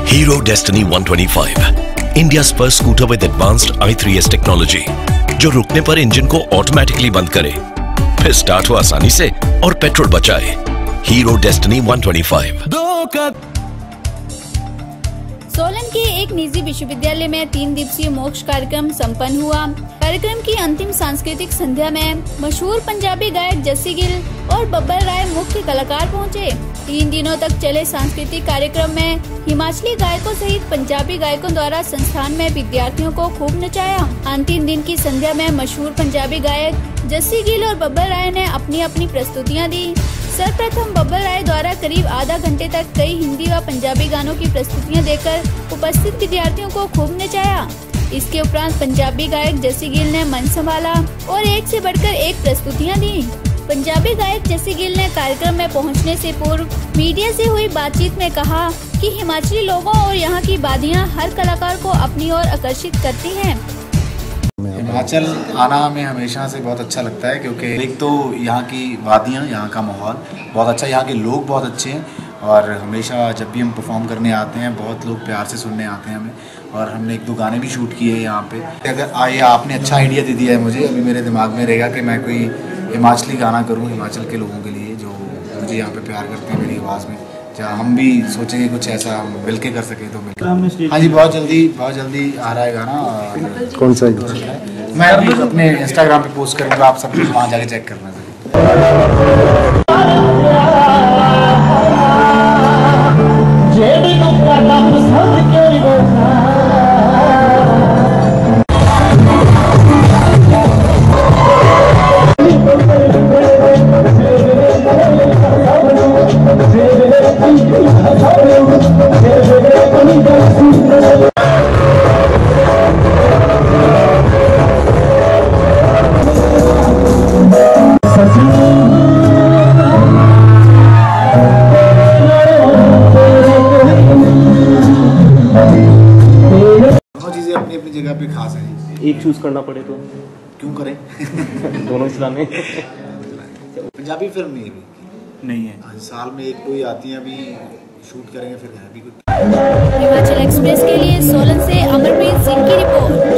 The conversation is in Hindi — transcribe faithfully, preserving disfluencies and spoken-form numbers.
Hero Destiny one twenty-five, India's first scooter with advanced I three S technology, जो रुकने पर इंजन को ऑटोमेटिकली बंद करे, फिर स्टार्ट हो आसानी से और पेट्रोल बचाए। Hero Destiny one twenty-five। Solan के एक निजी विश्वविद्यालय में तीन दिवसीय मोक्ष कार्यक्रम संपन्न हुआ। कार्यक्रम की अंतिम सांस्कृतिक संध्या में मशहूर पंजाबी गायक जस्सी गिल और बब्बर राय मुख्य कलाकार पहुंचे। तीन दिनों तक चले सांस्कृतिक कार्यक्रम में हिमाचली गायकों सहित पंजाबी गायकों द्वारा संस्थान में विद्यार्थियों को खूब नचाया। अंतिम दिन की संध्या में मशहूर पंजाबी गायक जस्सी गिल और बब्बर राय ने अपनी अपनी प्रस्तुतियाँ दी। सर्वप्रथम बब्बर राय द्वारा करीब आधा घंटे तक कई हिंदी व पंजाबी गानों की प्रस्तुतियां देकर उपस्थित विद्यार्थियों को खूब नचाया। इसके उपरांत पंजाबी गायक जस्सी गिल ने मंच संभाला और एक से बढ़कर एक प्रस्तुतियां दी। पंजाबी गायक जस्सी गिल ने कार्यक्रम में पहुंचने से पूर्व मीडिया से हुई बातचीत में कहा कि हिमाचली लोगों और यहाँ की वादियाँ हर कलाकार को अपनी ओर आकर्षित करती हैं। हिमाचल आना हमें हमेशा से बहुत अच्छा लगता है, क्योंकि एक तो यहाँ की वादियाँ, यहाँ का माहौल बहुत अच्छा, यहाँ के लोग बहुत अच्छे हैं और हमेशा जब भी हम परफॉर्म करने आते हैं बहुत लोग प्यार से सुनने आते हैं हमें। और हमने एक दो गाने भी शूट किए हैं यहाँ पे। अगर आइए, आपने अच्छा आइडिया दे दिया है मुझे, अभी मेरे दिमाग में रहेगा कि मैं कोई हिमाचली गाना करूँ हिमाचल के लोगों के लिए जो मुझे यहाँ पर प्यार करते हैं मेरी आवाज़ में। क्या हम भी सोचेंगे कुछ ऐसा मिल के कर सके तो मिल। हाँ जी, बहुत जल्दी बहुत जल्दी आ रहा है गाना। और कौन सा है मैं अभी अपने इंस्टाग्राम पे पोस्ट करूँगा, आप सब कुछ वहाँ जाके चेक करना चाहिए। अपनी अपनी जगह पे खास है। एक चूज करना पड़े तो क्यों करें? दोनों चलाने। पंजाबी फिल्म नहीं है नहीं है साल में एक दो ही आती हैं, अभी शूट करेंगे फिर है भी कुछ। हिमाचल एक्सप्रेस के लिए सोलन से अमरप्रीत सिंह की रिपोर्ट।